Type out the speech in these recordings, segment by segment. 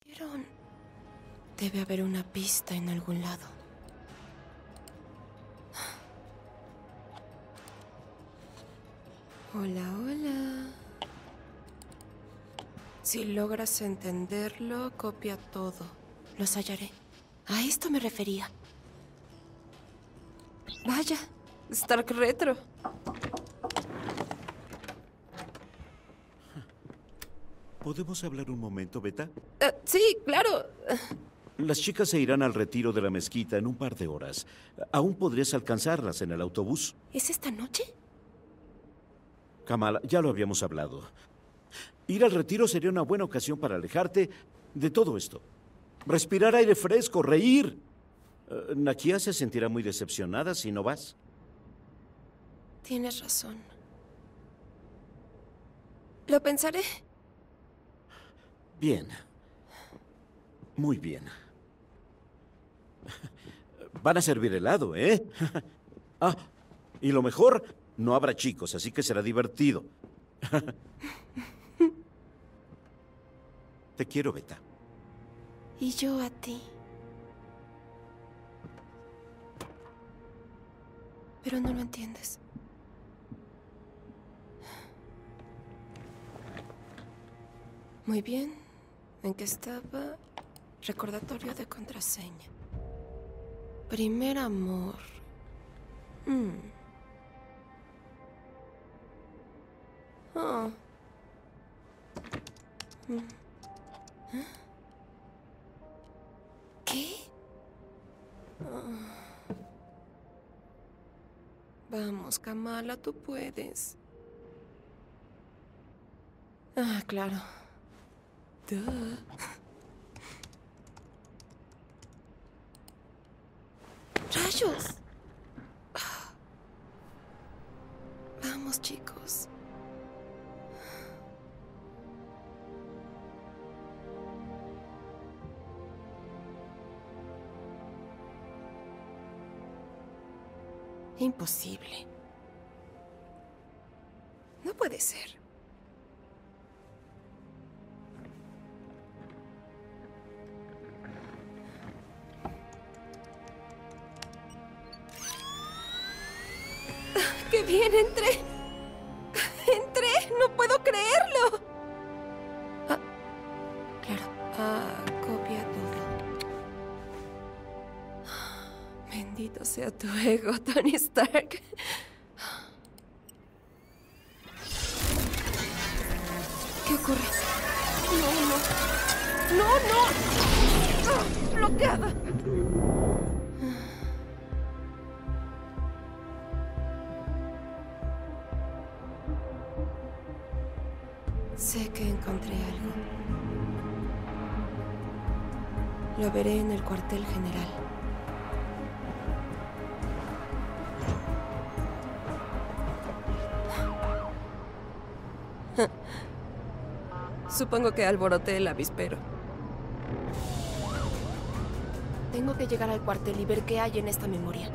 Aaron, debe haber una pista en algún lado. Hola, hola. Si logras entenderlo, copia todo. Los hallaré. A esto me refería. Vaya, Stark Retro. ¿Podemos hablar un momento, Beta? Sí, claro. Las chicas se irán al retiro de la mezquita en un par de horas. Aún podrías alcanzarlas en el autobús. ¿Es esta noche? Kamala, ya lo habíamos hablado. Ir al retiro sería una buena ocasión para alejarte de todo esto. Respirar aire fresco, reír. Nakia se sentirá muy decepcionada si no vas. Tienes razón. Lo pensaré. Bien. Muy bien. Van a servir helado, ¿eh? Ah, y lo mejor, no habrá chicos, así que será divertido. Te quiero, Beta. Y yo a ti. Pero no lo entiendes. Muy bien. ¿En qué estaba? Recordatorio de contraseña. Primer amor. Oh. ¿Qué? Vamos, Kamala, tú puedes. Ah, claro. Duh. ¡Rayos! Vamos, chicos. Imposible. No puede ser. ¡Qué bien! ¡Entré! ¡Entré! ¡No puedo creerlo! Ah, claro. Copia todo. Bendito sea tu ego, Tony Stark. ¿Qué ocurre? ¡No, no! ¡No, no! ¡Ah! ¡Bloqueada! Sé que encontré algo. Lo veré en el cuartel general. Supongo que alboroté el avispero. Tengo que llegar al cuartel y ver qué hay en esta memoria.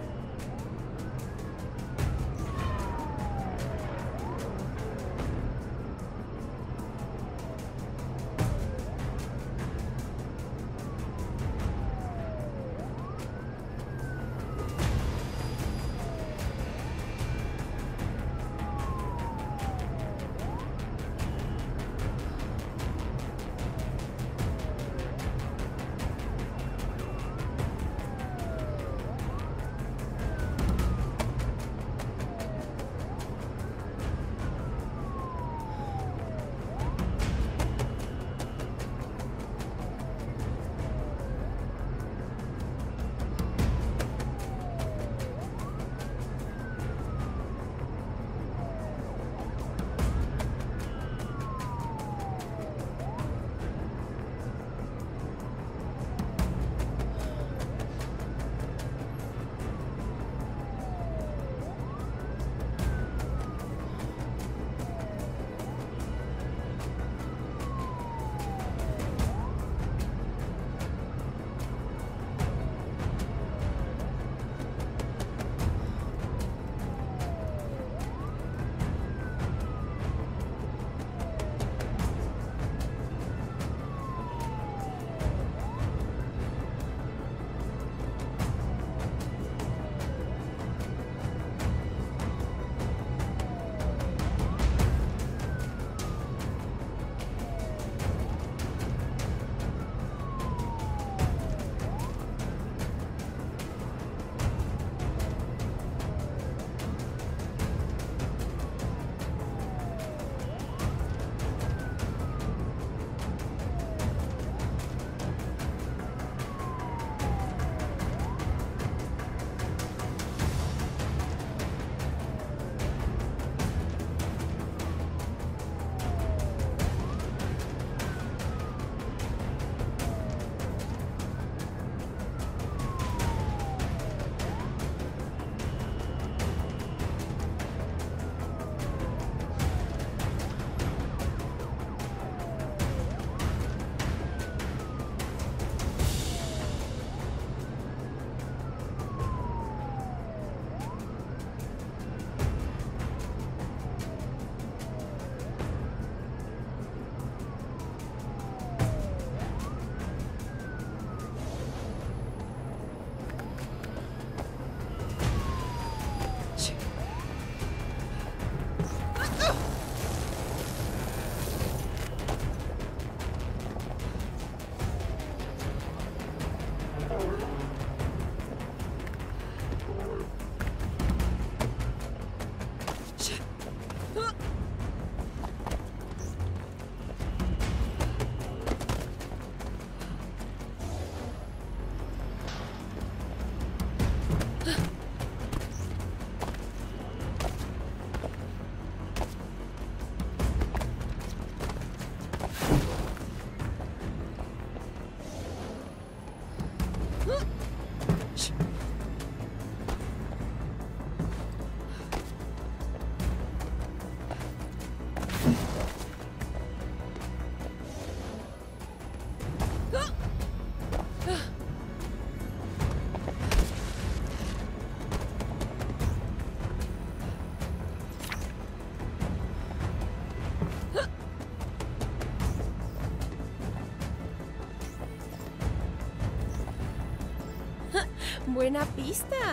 Buena pista.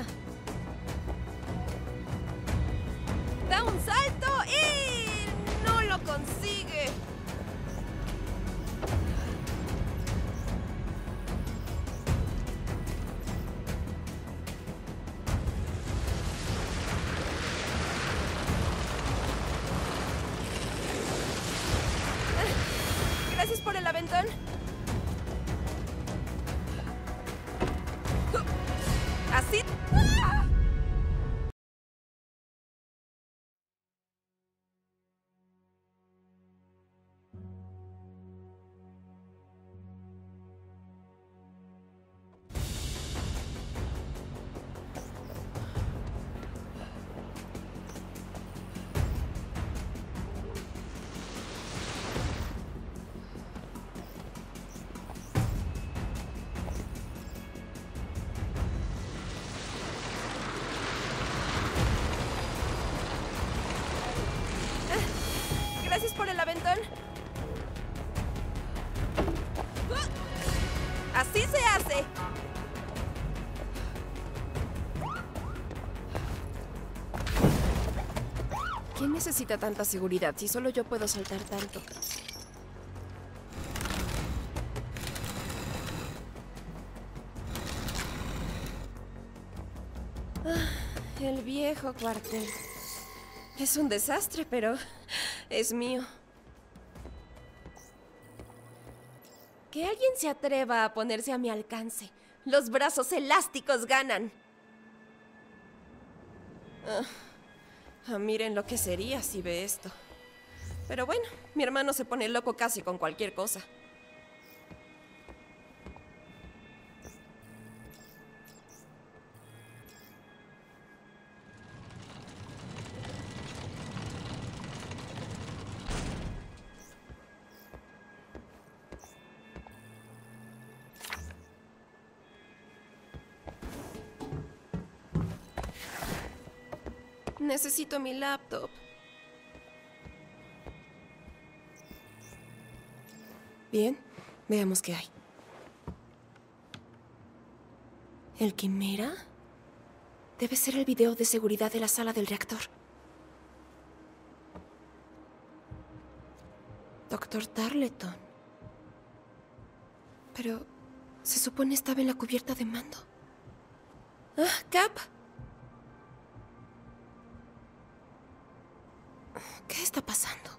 Da un salto y no lo consigue. Gracias por el aventón. Así. ¡Ah! Gracias por el aventón. Así se hace. ¿Quién necesita tanta seguridad si solo yo puedo saltar tanto? El viejo cuartel. Es un desastre, pero es mío. Que alguien se atreva a ponerse a mi alcance. Los brazos elásticos ganan. Miren lo que sería si ve esto. Pero bueno, mi hermano se pone loco casi con cualquier cosa. Necesito mi laptop. Bien, veamos qué hay. ¿El Quimera? Debe ser el video de seguridad de la sala del reactor. Doctor Tarleton. Pero se supone estaba en la cubierta de mando. ¡Ah, Cap! ¿Qué está pasando?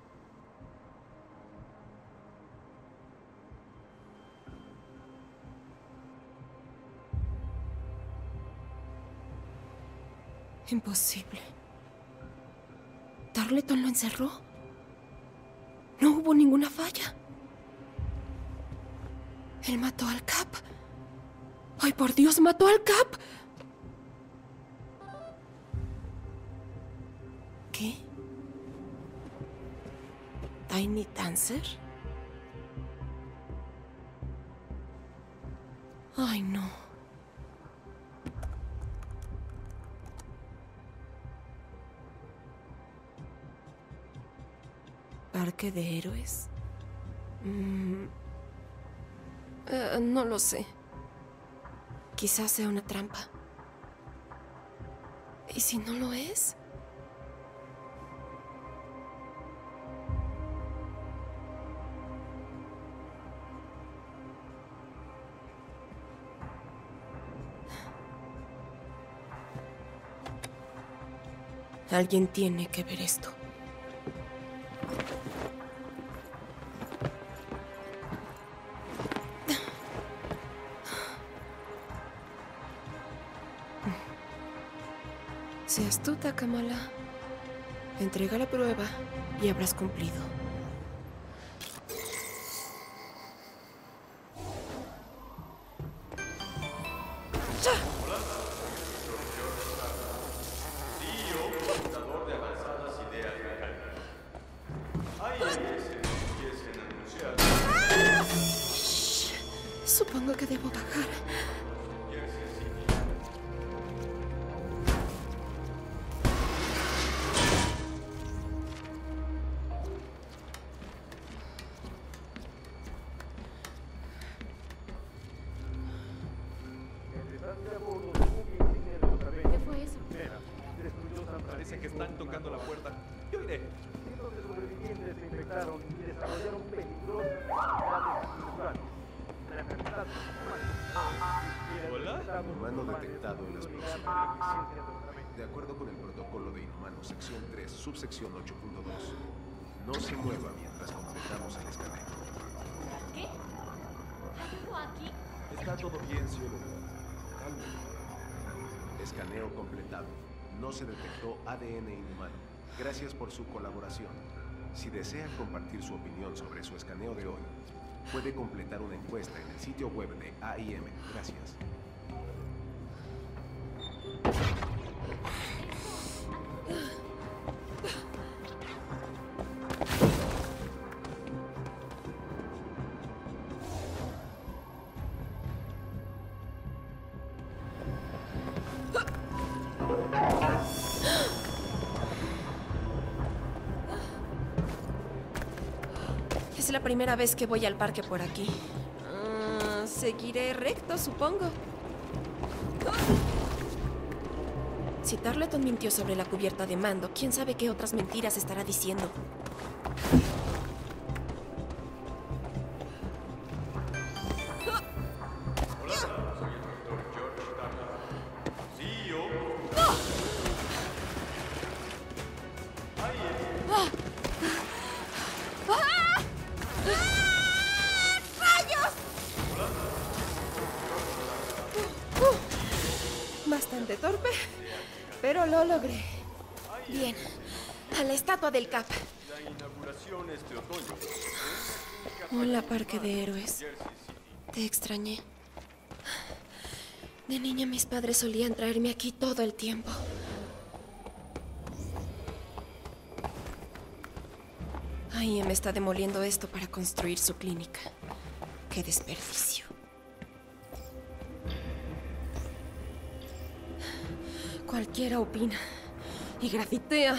Imposible. ¿Tarleton lo encerró? No hubo ninguna falla. Él mató al Cap. ¡Ay, por Dios, mató al Cap! ¿Qué? ¿Tiny Dancer? Ay, no. ¿Parque de héroes? No lo sé. Quizás sea una trampa. ¿Y si no lo es? Alguien tiene que ver esto. Sé astuta, Kamala. Entrega la prueba y habrás cumplido. Supongo que debo bajar. Parece que están tocando la puerta. Yo iré. Cientos de sobrevivientes se infectaron y desarrollaron peligrosas enfermedades inusuales. La enfermedad Hola. Humano detectado en las próximas. De acuerdo con el protocolo de Inhumanos, sección 3, subsección 8.2. No se mueva mientras completamos el escaneo. ¿Qué? ¿Algo aquí? Está todo bien, cielo. Calma. Escaneo completado. No se detectó ADN inhumano. Gracias por su colaboración. Si desea compartir su opinión sobre su escaneo de hoy, puede completar una encuesta en el sitio web de AIM. Gracias. Es la primera vez que voy al parque por aquí. Seguiré recto, supongo. Si Tarleton mintió sobre la cubierta de mando, quién sabe qué otras mentiras estará diciendo. Bastante torpe, pero lo logré. Bien, a la estatua del Cap. La inauguración este otoño. Hola, Parque de Héroes. Te extrañé. De niña mis padres solían traerme aquí todo el tiempo. AIM está demoliendo esto para construir su clínica. ¡Qué desperdicio! Cualquiera opina y grafitea.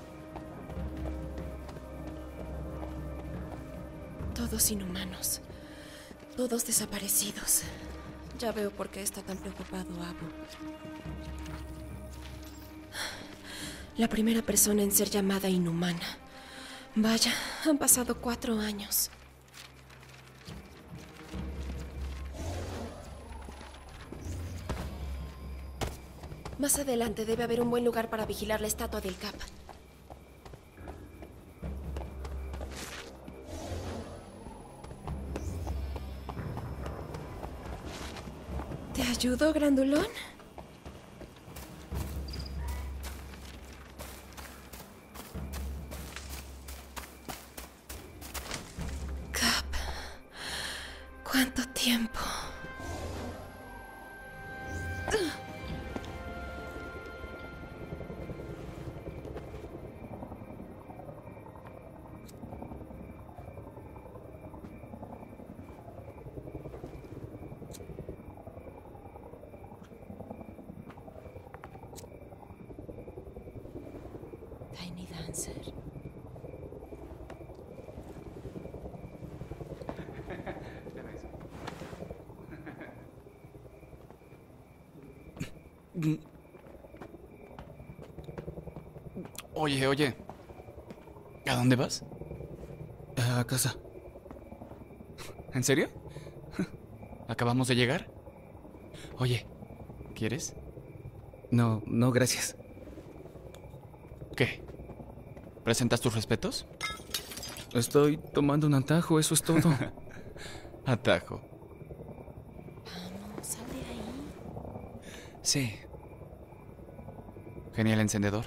Todos inhumanos. Todos desaparecidos. Ya veo por qué está tan preocupado Abu. La primera persona en ser llamada inhumana. Vaya, han pasado 4 años. Más adelante debe haber un buen lugar para vigilar la estatua del Cap. ¿Te ayudo, grandulón? Cap, ¿cuánto tiempo? Tiny Dancer. Oye. ¿A dónde vas? A casa. ¿En serio? ¿Acabamos de llegar? Oye, ¿quieres? No, gracias. ¿Qué? ¿Presentas tus respetos? Estoy tomando un atajo, eso es todo. Atajo. Vamos, sal de ahí. Sí. Genial encendedor.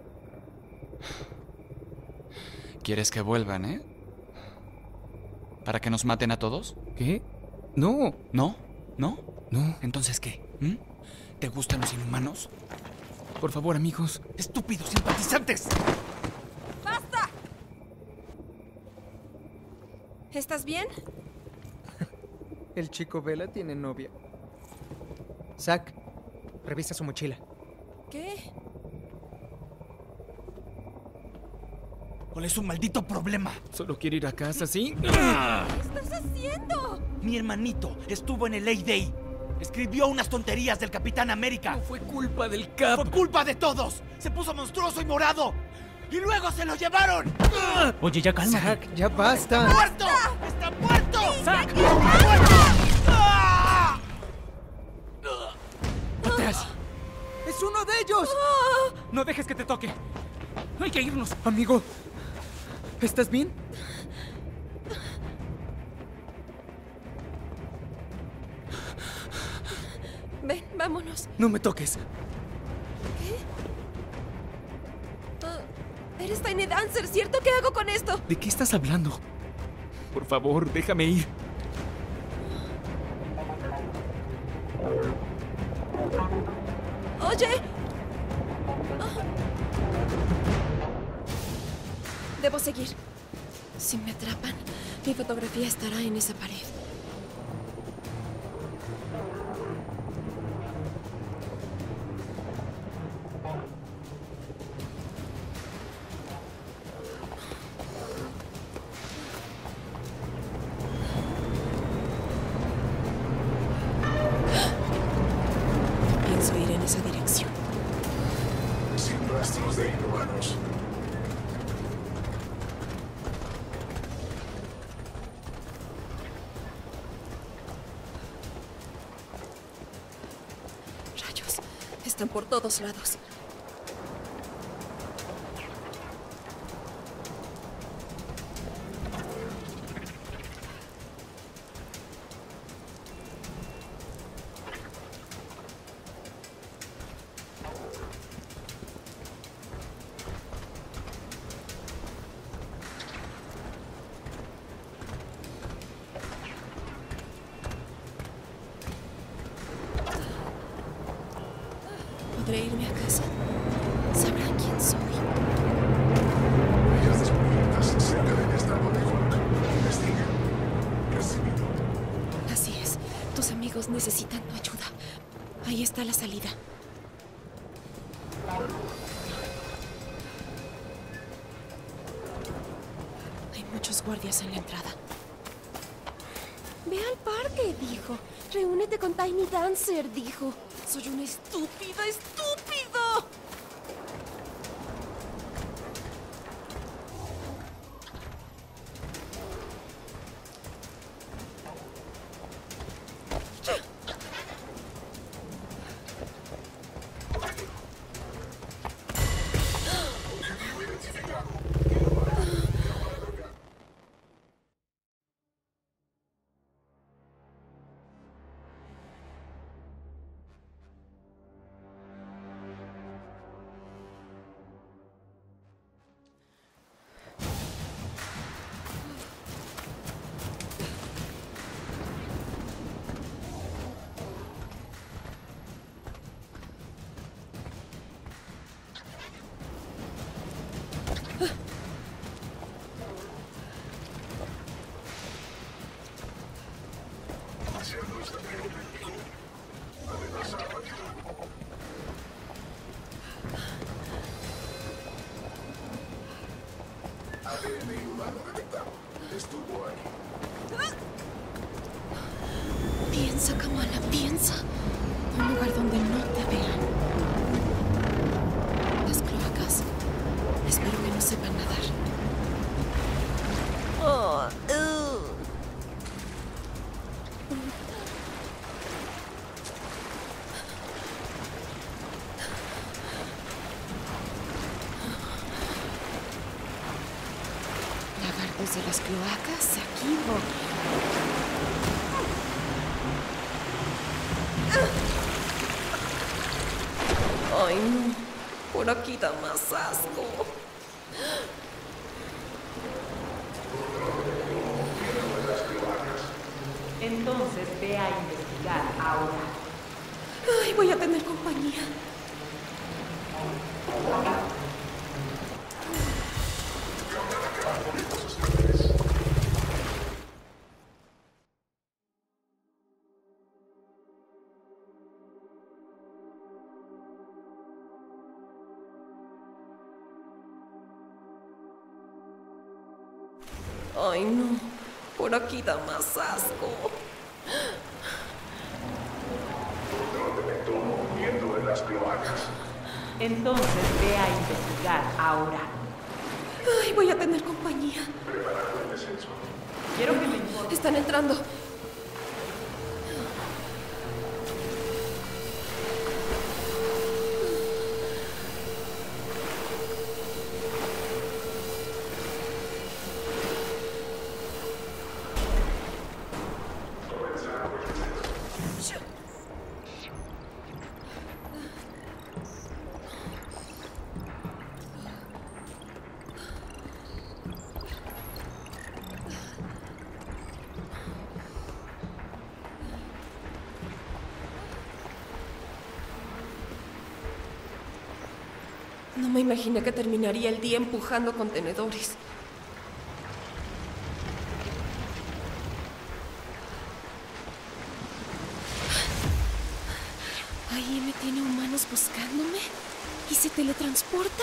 ¿Quieres que vuelvan, eh? ¿Para que nos maten a todos? ¿Qué? No. ¿No? ¿No? No. ¿Entonces qué? ¿Mm? ¿Te gustan los inhumanos? Por favor, amigos. ¡Estúpidos simpatizantes! ¡Basta! ¿Estás bien? El chico Vela tiene novia. Zack, revisa su mochila. ¿Qué? ¿Cuál es su maldito problema? Solo quiero ir a casa, ¿sí? ¿Qué estás haciendo? Mi hermanito estuvo en el A-Day. Escribió unas tonterías del Capitán América. No fue culpa del Cap. ¡Fue culpa de todos! ¡Se puso monstruoso y morado! ¡Y luego se lo llevaron! Oye, ya cálmate. Zack, ya basta. ¡Muerto! ¡Está muerto! ¡Zack! ¡Atrás! ¡Es uno de ellos! No dejes que te toque. Hay que irnos. Amigo, ¿estás bien? Ven, vámonos. No me toques. Eres Tiny Dancer, ¿cierto? ¿Qué hago con esto? ¿De qué estás hablando? Por favor, déjame ir. Oye. Debo seguir. Si me atrapan, mi fotografía estará en esa pared. Pienso ir en esa dirección. Sin rastros de inhumanos. Rayos, están por todos lados. ¿Podré irme a casa? ¿Sabrán quién soy? Villas descubiertas cerca del estado de Hulk. Investiga. Recibido. Así es. Tus amigos necesitan tu ayuda. Ahí está la salida. Hay muchos guardias en la entrada. Ve al parque, dijo. Reúnete con Tiny Dancer, dijo. Soy un estúpido, estúpido. ADN humano detectado. Estuvo ahí. Piensa, Kamala, piensa. Un lugar donde no te vean. Las cloacas. Espero que no sepan nadar. Lagartos de las cloacas, aquí voy. Ay, no. Por aquí da más asco. Entonces ve a investigar ahora. Ay, voy a tener compañía. Ay, no. Por aquí da más asco. las cloacas. Entonces ve a investigar ahora. Ay, voy a tener compañía. Preparando el descenso. Quiero que me informes. Están entrando. No me imaginé que terminaría el día empujando contenedores. Ahí me tiene humanos buscándome y se teletransportan.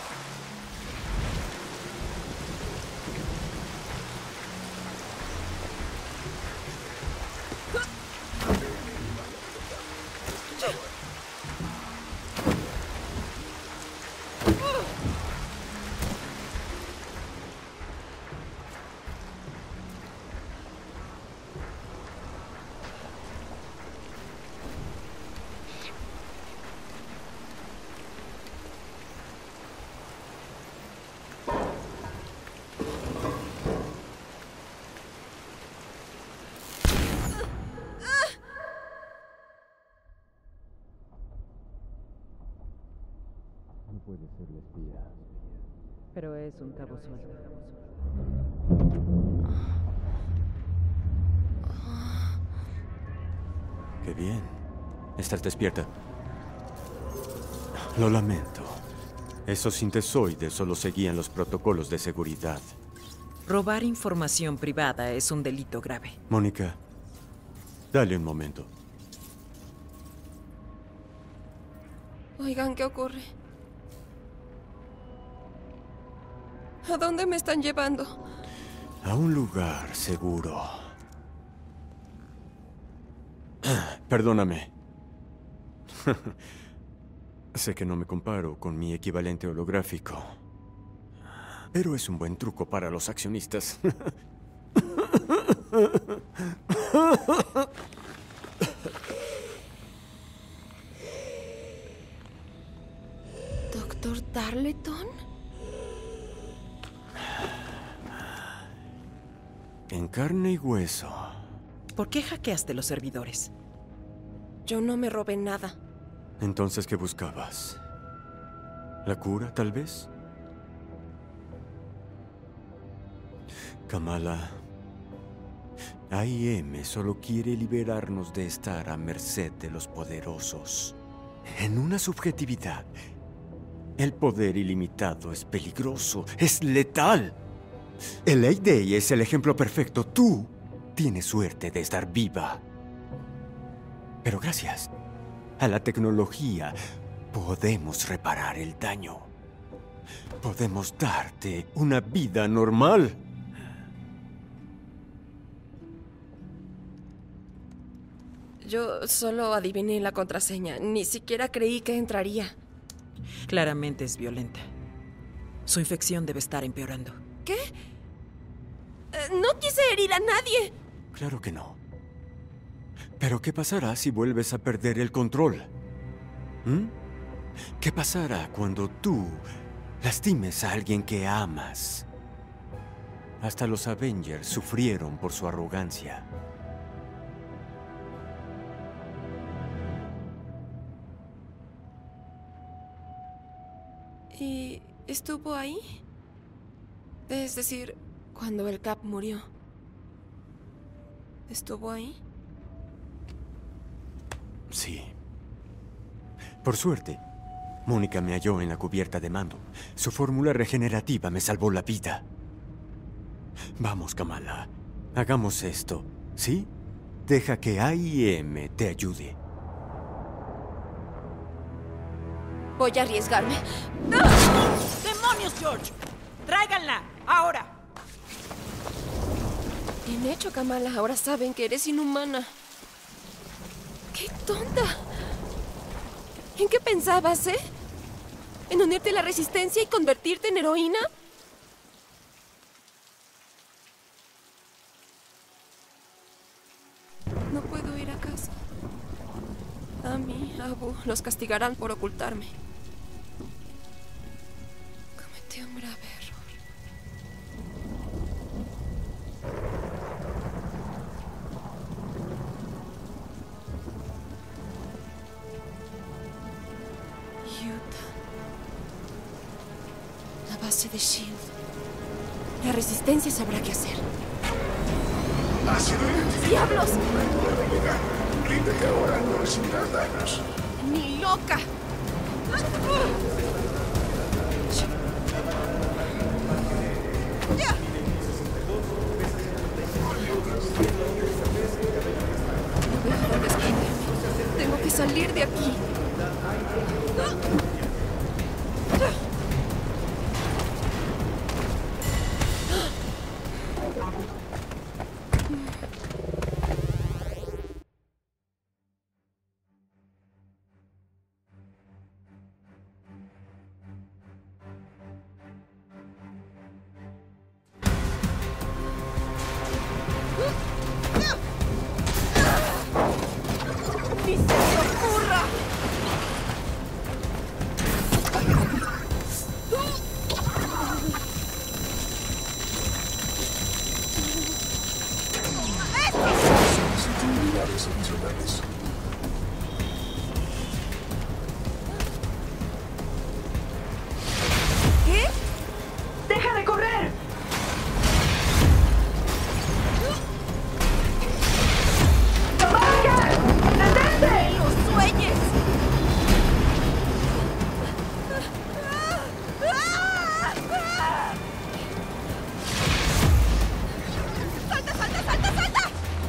Puede ser la espía. Pero es un cabo suelto. Qué bien. Estás despierta. Lo lamento. Esos sintesoides solo seguían los protocolos de seguridad. Robar información privada es un delito grave. Mónica, dale un momento. Oigan, ¿qué ocurre? ¿A dónde me están llevando? A un lugar seguro. Perdóname. Sé que no me comparo con mi equivalente holográfico, pero es un buen truco para los accionistas. ¿Doctor Tarleton? En carne y hueso. ¿Por qué hackeaste los servidores? Yo no me robé nada. Entonces, ¿qué buscabas? ¿La cura, tal vez? Kamala, AIM solo quiere liberarnos de estar a merced de los poderosos. En una subjetividad, el poder ilimitado es peligroso, es letal. El A-Day es el ejemplo perfecto. Tú tienes suerte de estar viva. Pero gracias a la tecnología, podemos reparar el daño. Podemos darte una vida normal. Yo solo adiviné la contraseña. Ni siquiera creí que entraría. Claramente es violenta. Su infección debe estar empeorando. ¿Qué? No quise herir a nadie. Claro que no. Pero ¿qué pasará si vuelves a perder el control? ¿Qué pasará cuando tú lastimes a alguien que amas? Hasta los Avengers sufrieron por su arrogancia. ¿Y estuvo ahí? Es decir, cuando el Cap murió. ¿Estuvo ahí? Sí. Por suerte, Mónica me halló en la cubierta de mando. Su fórmula regenerativa me salvó la vida. Vamos, Kamala. Hagamos esto, ¿sí? Deja que AIM te ayude. Voy a arriesgarme. ¡Demonios, George! ¡Tráiganla! ¡Ahora! Bien hecho, Kamala. Ahora saben que eres inhumana. ¡Qué tonta! ¿En qué pensabas, eh? ¿En unirte a la resistencia y convertirte en heroína? No puedo ir a casa. Ami, Abu, los castigarán por ocultarme. Cometí un grave error. Utah. La base de S.H.I.E.L.D. La resistencia sabrá qué hacer. Ha sido identificado. ¡Diablos! La debilidad. Ríndete ahora, no recibirás daños. ¡Ni loca! No veo dónde esconderme. Tengo que salir de aquí. ¡Ni se te ocurra! Solicito unidades adicionales. ¿Qué? ¡Deja de correr! ¡No lo sueñes! ¡Salta, salta, salta, salta!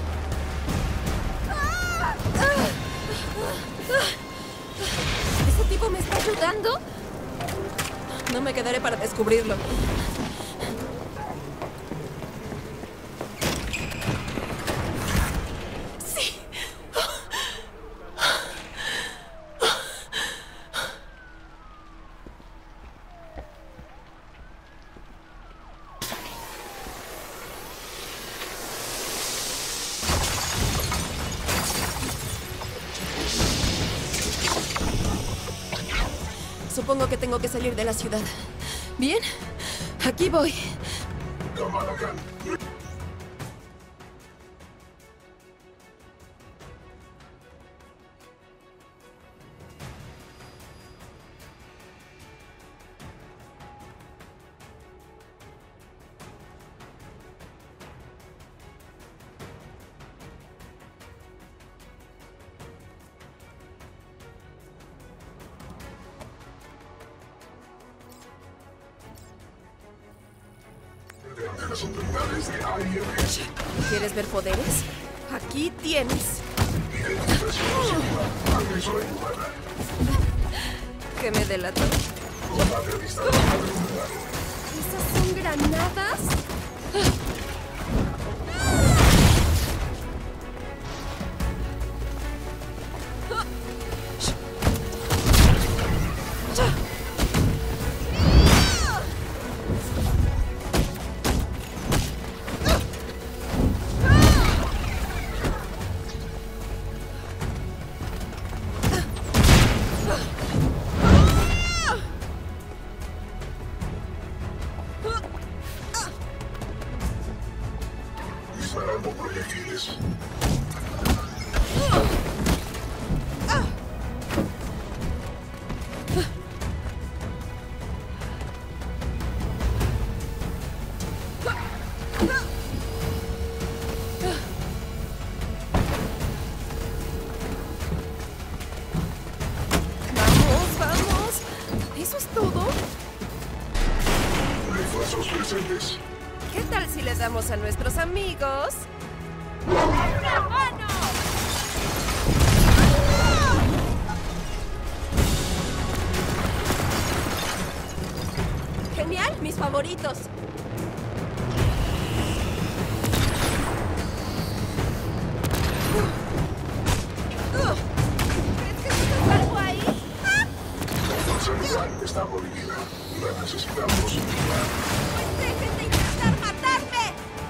¿Ese tipo me está ayudando? No me quedaré para descubrirlo. Sí. Supongo que tengo que salir de la ciudad. Bien, aquí voy. De las autoridades de AIM. ¿Quieres ver poderes? Aquí tienes. Identificación segura. Agresora inhumana. ¿Qué me delató? Combate a distancia cuadrangular. ¿Esas son granadas? Disparando proyectiles. Vamos, vamos. ¿Eso es todo? Refuerzos presentes. ¿Qué tal si les damos a nuestros amigos? Genial, mis favoritos. ¿Crees que tienes algo ahí? está prohibida. La necesitamos. ¡Dejen de intentar matarme!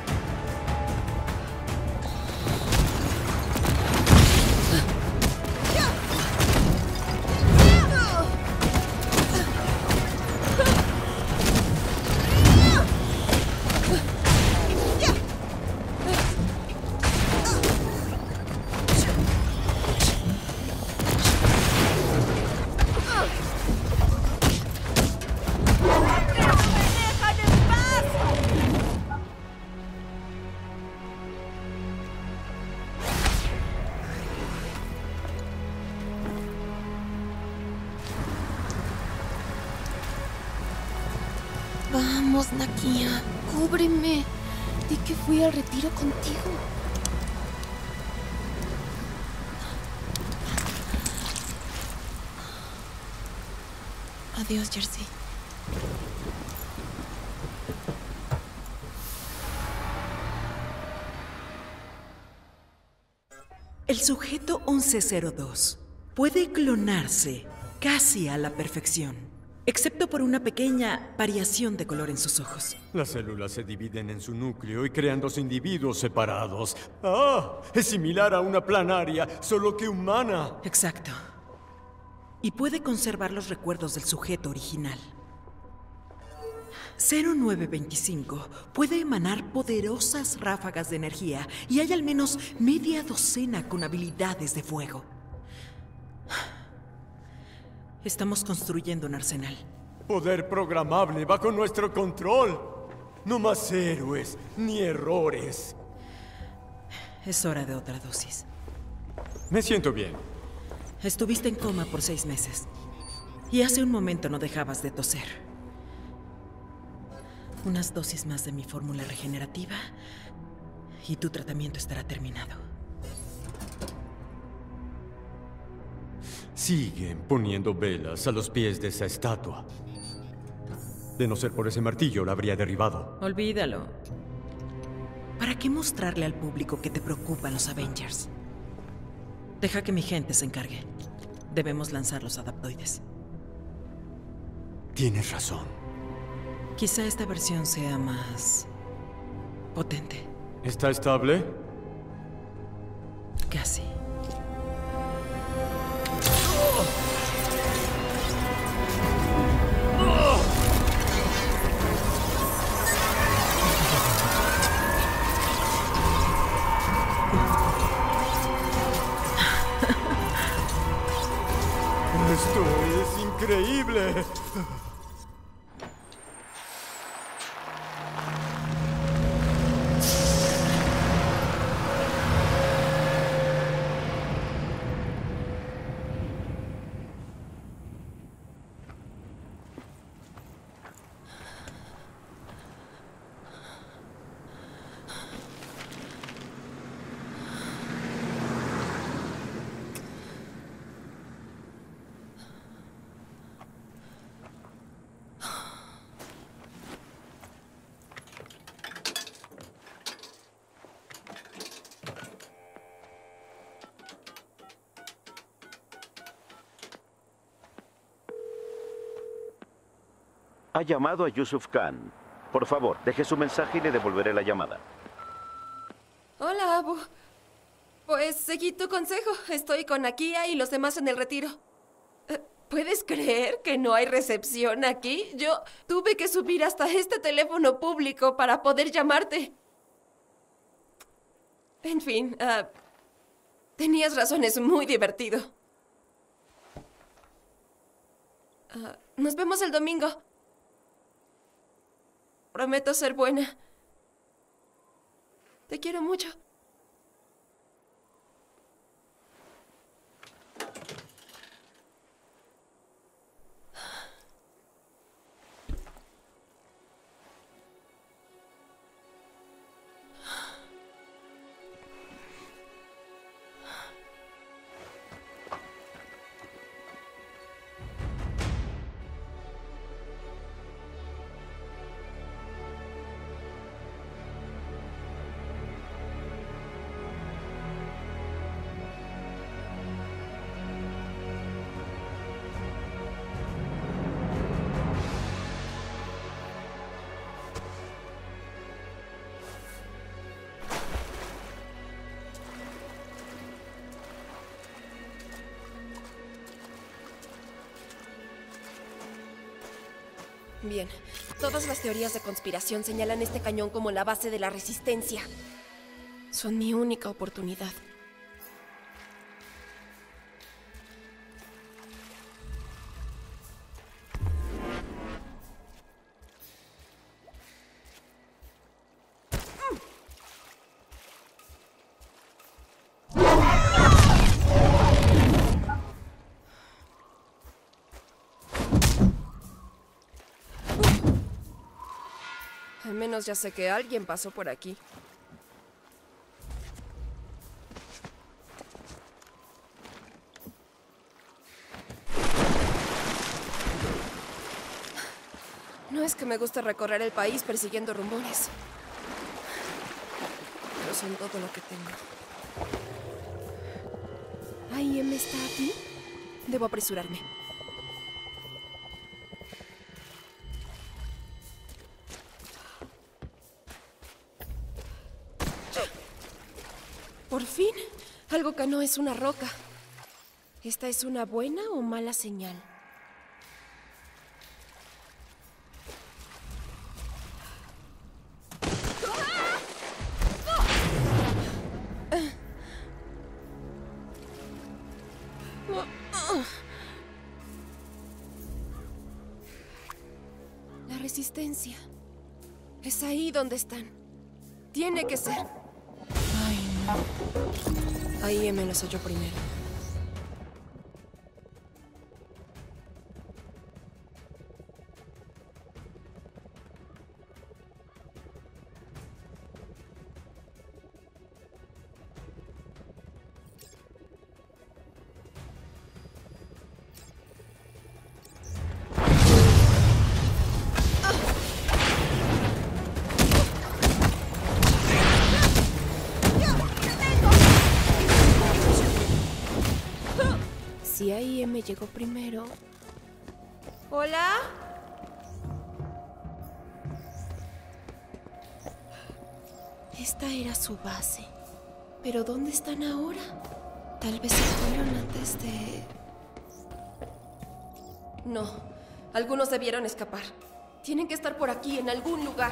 Vamos, Nakia, cúbreme. Di que fui al retiro contigo. Adiós, Jersey. El sujeto 1102 puede clonarse casi a la perfección, excepto por una pequeña variación de color en sus ojos. Las células se dividen en su núcleo y crean dos individuos separados. ¡Ah! Es similar a una planaria, solo que humana. Exacto. Y puede conservar los recuerdos del sujeto original. 0925 puede emanar poderosas ráfagas de energía y hay al menos media docena con habilidades de fuego. Estamos construyendo un arsenal. Poder programable bajo nuestro control. No más héroes ni errores. Es hora de otra dosis. Me siento bien. Estuviste en coma por 6 meses. Y hace un momento no dejabas de toser. Unas dosis más de mi fórmula regenerativa y tu tratamiento estará terminado. Siguen poniendo velas a los pies de esa estatua. De no ser por ese martillo, la habría derribado. Olvídalo. ¿Para qué mostrarle al público que te preocupan los Avengers? Deja que mi gente se encargue. Debemos lanzar los adaptoides. Tienes razón. Quizá esta versión sea más potente. ¿Está estable? Casi. Esto es increíble. Ha llamado a Yusuf Khan. Por favor, deje su mensaje y le devolveré la llamada. Hola, Abu. Pues seguí tu consejo. Estoy con Nakia y los demás en el retiro. ¿Puedes creer que no hay recepción aquí? Yo tuve que subir hasta este teléfono público para poder llamarte. En fin, tenías razón, es muy divertido. Nos vemos el domingo. Prometo ser buena. Te quiero mucho. Bien, todas las teorías de conspiración señalan este cañón como la base de la resistencia. Son mi única oportunidad. Al menos ya sé que alguien pasó por aquí. No es que me guste recorrer el país persiguiendo rumores, pero son todo lo que tengo. ¿AIM está aquí? Debo apresurarme. Por fin, algo que no es una roca. ¿Esta es una buena o mala señal? La resistencia. Es ahí donde están. Tiene que ser. Ahí me los halló primero. Si AIM llegó primero. ¿Hola? Esta era su base. ¿Pero dónde están ahora? Tal vez se fueron antes de... No. Algunos debieron escapar. Tienen que estar por aquí, en algún lugar.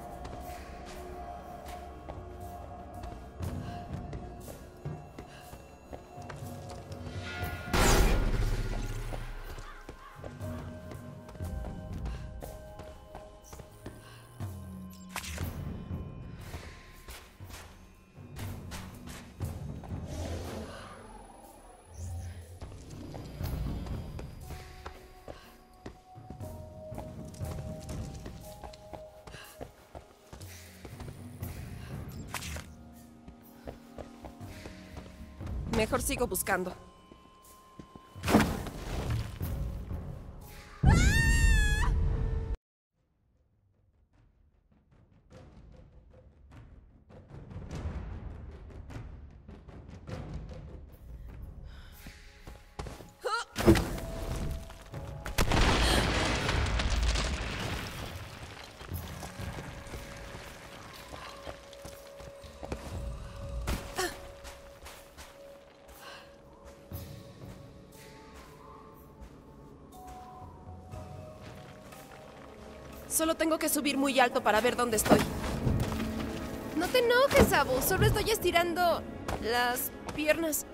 Mejor sigo buscando. Solo tengo que subir muy alto para ver dónde estoy. No te enojes, Abu. Solo estoy estirando las piernas.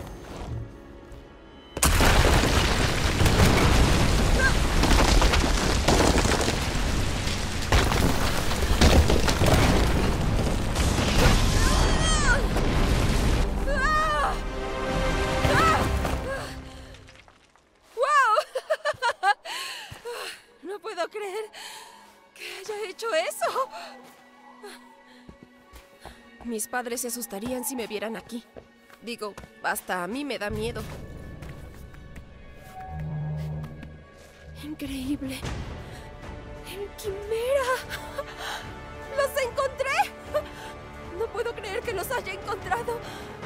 No puedo creer que haya hecho eso. Mis padres se asustarían si me vieran aquí. Digo, hasta a mí me da miedo. Increíble. ¡En Quimera! ¡Los encontré! No puedo creer que los haya encontrado.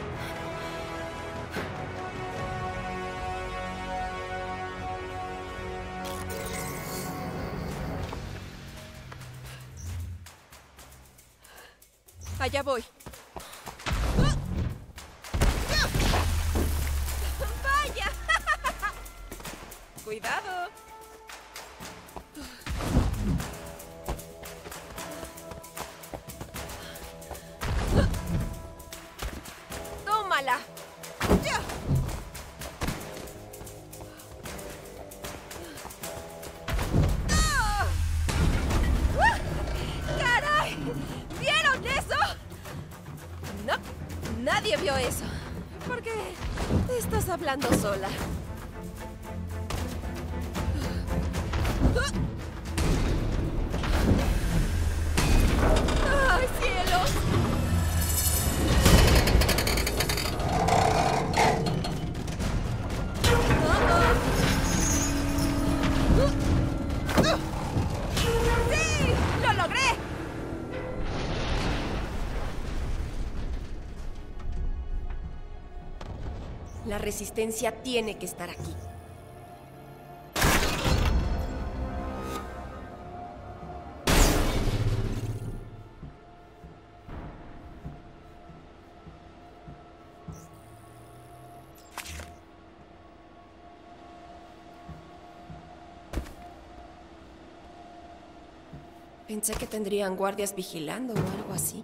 Allá voy. ¡Vaya! Cuidado. Nadie vio eso. ¿Por qué te estás hablando sola? ¡Ay, cielos! ¡Sí! ¡Lo logré! La resistencia tiene que estar aquí. Pensé que tendrían guardias vigilando o algo así.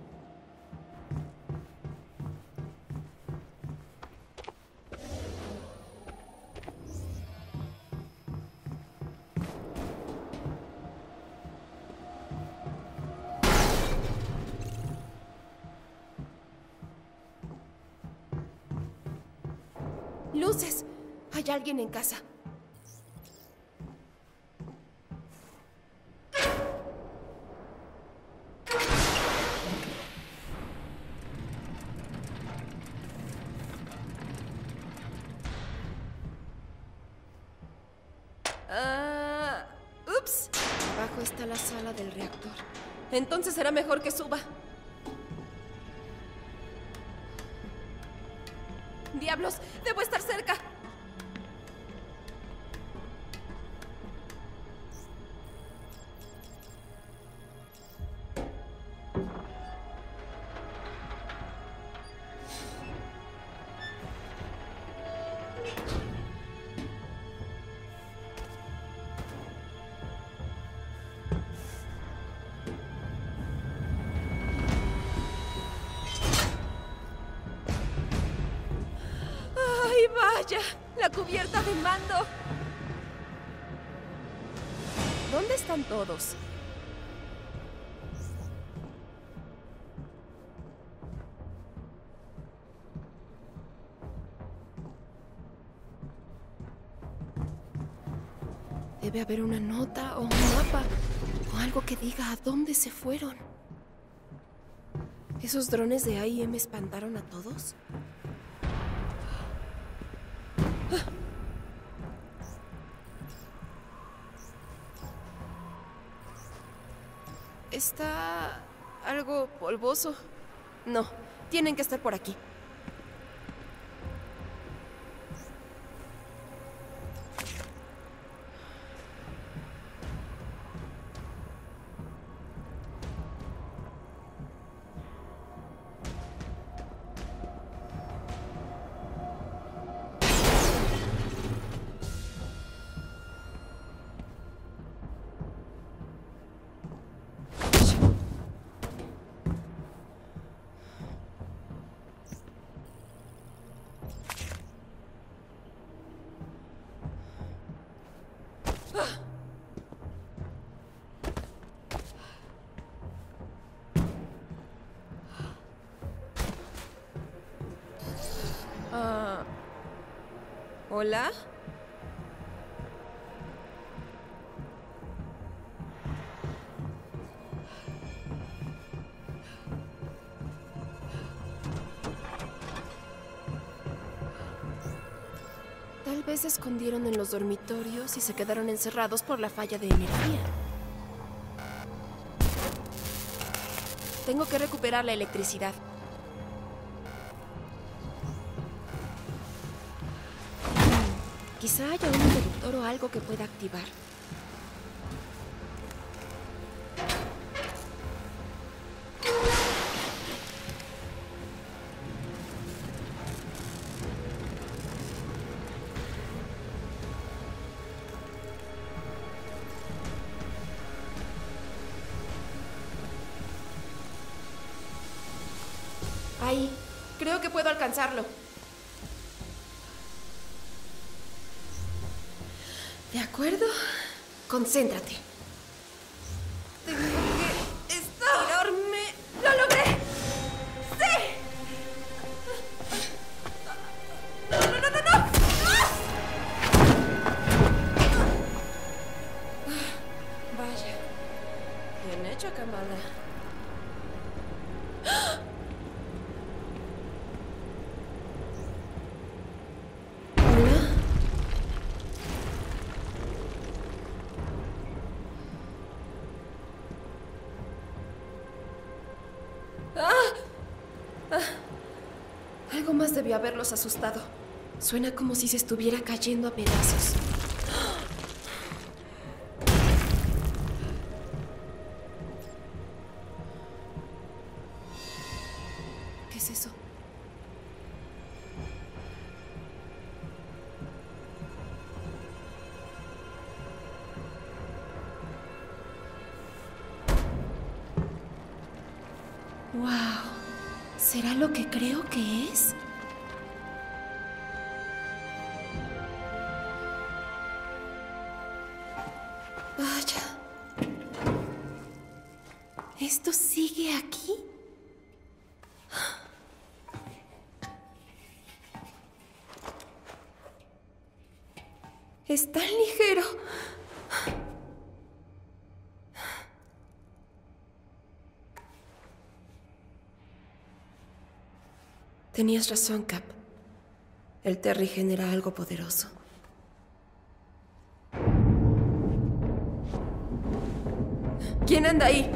¡Luces! Hay alguien en casa. Ups. Abajo está la sala del reactor. Entonces será mejor que suba. ¡Diablos! ¡Debo estar cerca! ¡Vaya! ¡La cubierta de mando! ¿Dónde están todos? Debe haber una nota o un mapa o algo que diga a dónde se fueron. ¿Esos drones de AIM espantaron a todos? Está algo polvoso. No, tienen que estar por aquí. ¿Hola? Tal vez se escondieron en los dormitorios y se quedaron encerrados por la falla de energía. Tengo que recuperar la electricidad. Quizá haya un interruptor o algo que pueda activar. Ahí, creo que puedo alcanzarlo. ¿De acuerdo? Concéntrate. Tengo que estirarme. ¡Lo logré! ¡Sí! Bien hecho, Kamala. ¿Hola? Algo más debió haberlos asustado. Suena como si se estuviera cayendo a pedazos. ¿Qué es eso? ¡Wow! ¿Será lo que creo que es? Vaya. ¿Esto sigue aquí? Es tan ligero. Tenías razón, Cap. El Terrigen era algo poderoso. ¿Quién anda ahí?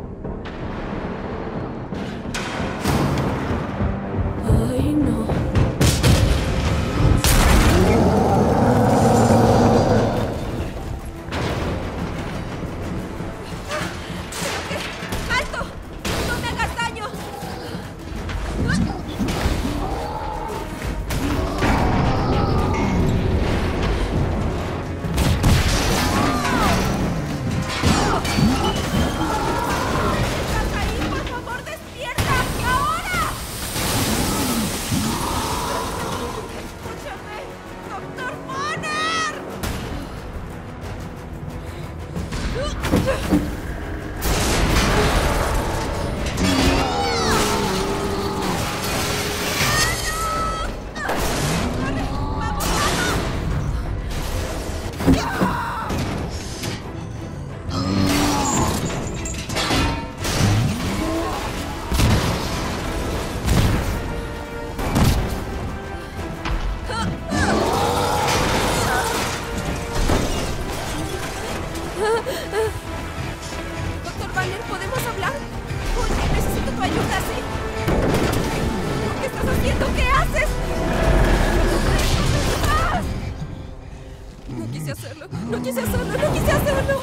Ay, no. ¡Alto! ¡No me hagas daño! Doctor Banner, ¿podemos hablar? Oye, necesito tu ayuda, ¿sí? ¿Qué estás haciendo? ¿Qué haces? ¡Ah! No quise hacerlo, no quise hacerlo, no quise hacerlo.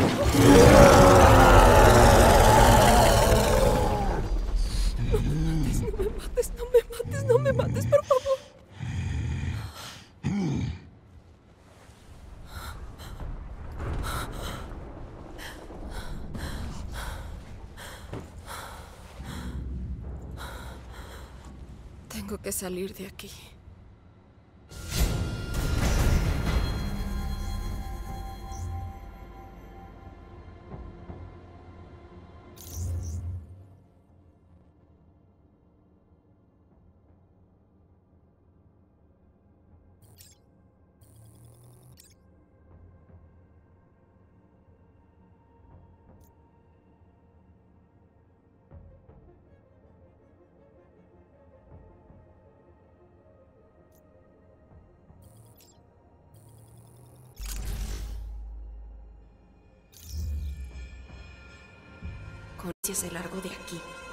No me mates, no me mates, por favor. Tengo que salir de aquí. Si se largo de aquí.